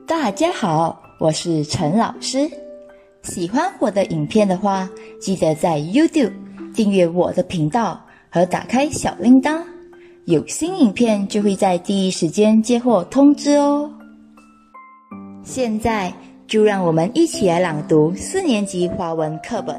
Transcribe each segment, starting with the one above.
大家好，我是陈老师。喜欢我的影片的话，记得在 YouTube 订阅我的频道和打开小铃铛，有新影片就会在第一时间接获通知哦。现在就让我们一起来朗读4年级华文课本。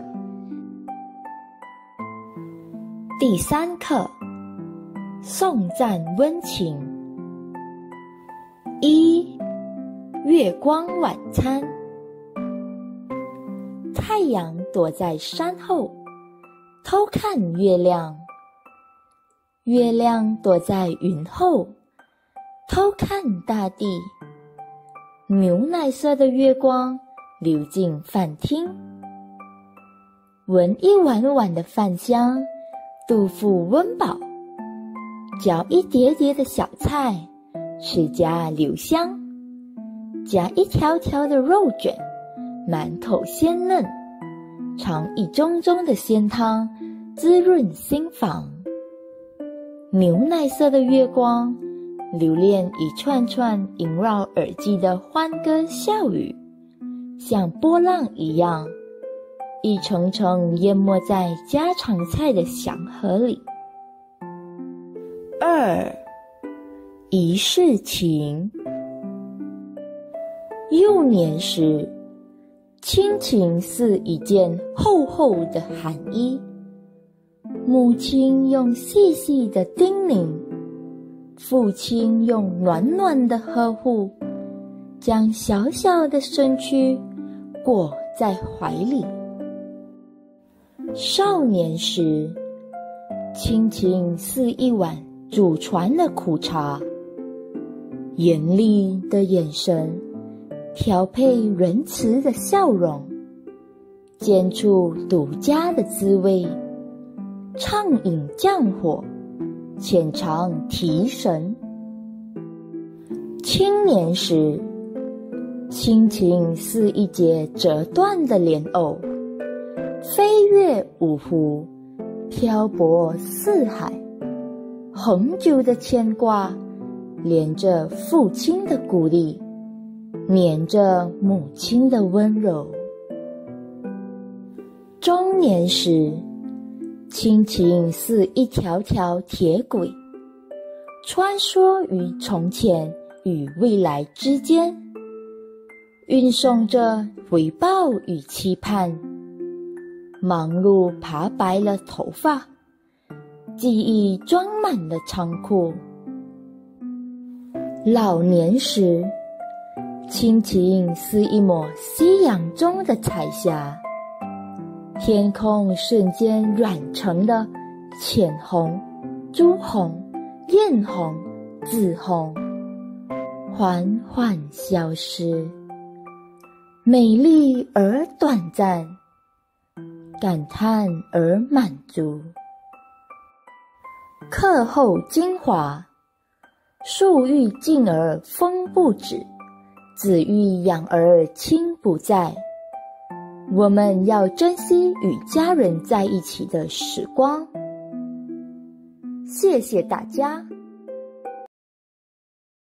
第3课，颂赞温情。1. 月光晚餐。太阳躲在山后，偷看月亮；月亮躲在云后，偷看大地。牛奶色的月光流进饭厅，闻一碗碗的饭香，肚腹温饱；嚼一碟碟的小菜，齿颊留香；夹一条条的肉卷，满口鲜嫩；尝一盅盅的鲜汤，滋润心房。牛奶色的月光留恋一串串萦绕耳际的欢歌笑语，像波浪一样，一层层淹没在家常菜的祥和里。2. 一世情。幼年时，亲情似一件厚厚的寒衣，母亲用细细的叮咛，父亲用暖暖的呵护，将小小的身躯裹在怀里。少年时，亲情似一碗祖传的苦茶，严厉的眼神调配仁慈的笑容，煎出独家的滋味，畅饮降火，浅尝提神。青年时，亲情似一截折断的莲藕，飞越五湖，漂泊四海，恒久的牵挂连着父亲的鼓励，黏着母亲的温柔。中年时，亲情似一条条铁轨，穿梭于从前与未来之间，运送着回报与期盼。忙碌爬白了头发，记忆装满了仓库。老年时，亲情似一抹夕阳中的彩霞，天空瞬间染成了浅红、朱红、艳红、紫红，缓缓消失，美丽而短暂，感叹而满足。课后精华：树欲静而风不止，子欲养而亲不在。我们要珍惜与家人在一起的时光。谢谢大家。